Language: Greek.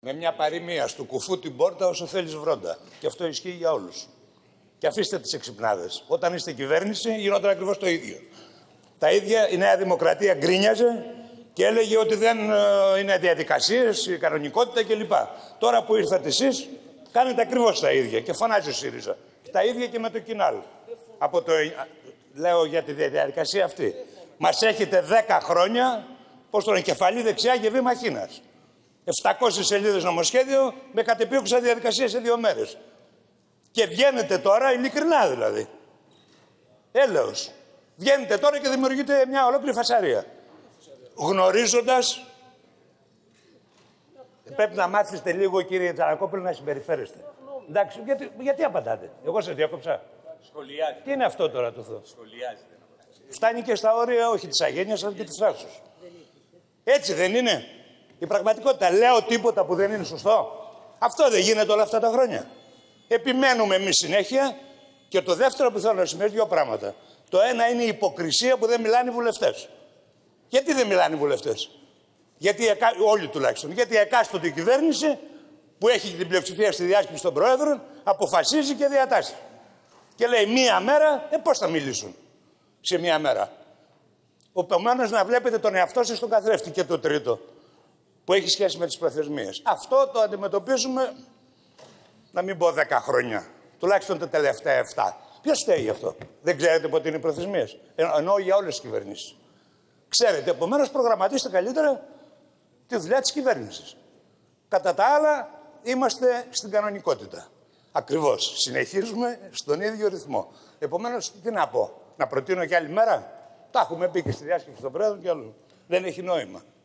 Με μια παροιμία, του κουφού την πόρτα όσο θέλεις βρόντα. Και αυτό ισχύει για όλους. Και αφήστε τις εξυπνάδες. Όταν είστε κυβέρνηση, γινόταν ακριβώς το ίδιο. Τα ίδια η Νέα Δημοκρατία γκρίνιαζε και έλεγε ότι δεν είναι διαδικασίες, η κανονικότητα κλπ. Τώρα που ήρθατε εσείς, κάνετε ακριβώς τα ίδια και φωνάζει ο ΣΥΡΙΖΑ. Τα ίδια και με το Κινάλ. Λέω για τη διαδικασία αυτή. Μας έχετε 10 χρόνια, πώς το λένε, κεφαλή δεξιά και βήμα χίνας. 700 σελίδες νομοσχέδιο με κατεπίωξα διαδικασία σε 2 μέρες. Και βγαίνετε τώρα, ειλικρινά δηλαδή. Έλεος. Βγαίνετε τώρα και δημιουργείτε μια ολόκληρη φασαρία. Γνωρίζοντας, πρέπει να μάθετε λίγο, κύριε Τσαλακόπουλο, να συμπεριφέρεστε. Εντάξει, γιατί απαντάτε? Εγώ σας διάκοψα. Σχολιάζει. Τι είναι αυτό τώρα το Θεό? Σχολιάζει. Φτάνει και στα όρια όχι της αγένειας, αλλά και της θράσης. Έτσι δεν είναι? Η πραγματικότητα. Λέω τίποτα που δεν είναι σωστό? Αυτό δεν γίνεται όλα αυτά τα χρόνια? Επιμένουμε εμείς συνέχεια. Και το δεύτερο που θέλω να σημαίνει 2 πράγματα. Το ένα είναι η υποκρισία που δεν μιλάνε οι βουλευτές. Γιατί δεν μιλάνε οι βουλευτές? Γιατί όλοι τουλάχιστον. Γιατί η εκάστοτε κυβέρνηση που έχει την πλειοψηφία στη διάσκεψη των Προέδρων αποφασίζει και διατάσσει. Και λέει μία μέρα, πώς θα μιλήσουν σε μία μέρα? Επομένως να βλέπετε τον εαυτό σας στον καθρέφτη. Και το τρίτο που έχει σχέση με τις προθεσμίες. Αυτό το αντιμετωπίζουμε, να μην πω 10 χρόνια. Τουλάχιστον τα τελευταία 7. Ποιος φταίει γι' αυτό? Δεν ξέρετε πότε είναι οι προθεσμίες? Εννοώ για όλες τις κυβερνήσεις. Ξέρετε, επομένως προγραμματίστε καλύτερα τη δουλειά της κυβέρνησης. Κατά τα άλλα, είμαστε στην κανονικότητα. Ακριβώς. Συνεχίζουμε στον ίδιο ρυθμό. Επομένως, τι να πω? Να προτείνω κι άλλη μέρα? Τα έχουμε πει και στη διάσκεψη των Πρόεδρων κι άλλων. Δεν έχει νόημα.